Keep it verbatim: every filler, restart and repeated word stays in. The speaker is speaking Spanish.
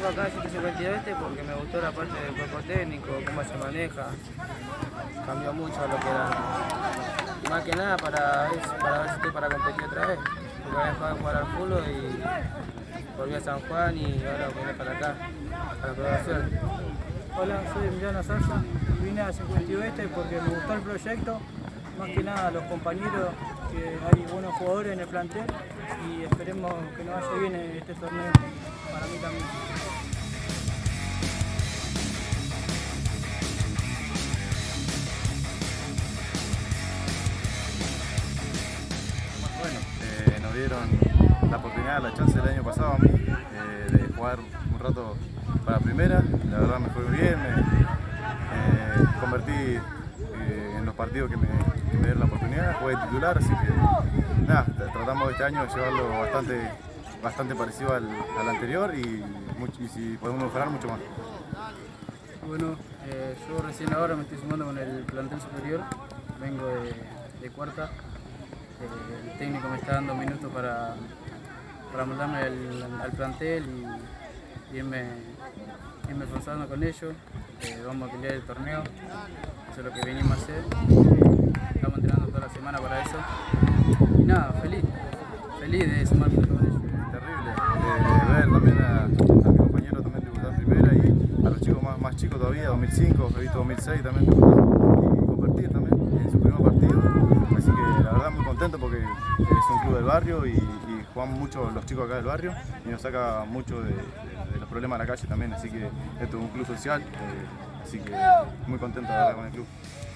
acá a ciento cincuenta y dos este porque me gustó la parte del cuerpo técnico, cómo se maneja. Cambió mucho lo que era. Más que nada para, para ver si estoy para competir otra vez. Porque había dejado de jugar al fútbol y volví a San Juan y ahora vine para acá, para probar suerte. Hola, soy Emiliano Zarza. Vine a cincuenta y dos este porque me gustó el proyecto. Más que nada los compañeros, que hay buenos jugadores en el plantel y esperemos que nos vaya bien este torneo para mí también. Bueno, eh, nos dieron la oportunidad, la chance el año pasado a mí eh, de jugar un rato para primera. La verdad me fue bien, me eh, convertí eh, en los partidos que me, que me dieron la oportunidad, jugué titular, así que nada, tratamos este año de llevarlo bastante, bastante parecido al, al anterior y, mucho, y si podemos mejorar mucho más. Bueno, eh, yo recién ahora me estoy sumando con el plantel superior, vengo de, de cuarta. Eh, el técnico me está dando minutos para, para moldarme al, al plantel y, y irme, irme esforzando con ellos. Eh, vamos a pelear el torneo, eso es lo que venimos a hacer. Eh, estamos entrenando toda la semana para eso. Y nada, feliz, feliz de sumar minutos con ellos. Terrible, eh, ver también a, a mi compañero también debutar en primera y a los chicos más, más chicos todavía, dos mil cinco, he visto dos mil seis también debutar y compartir también en su primer partido. Así que la verdad muy contento porque es un club del barrio y, y jugamos mucho los chicos acá del barrio y nos saca mucho de, de, de los problemas de la calle también, así que esto es un club social, eh, así que muy contento de verdad con el club.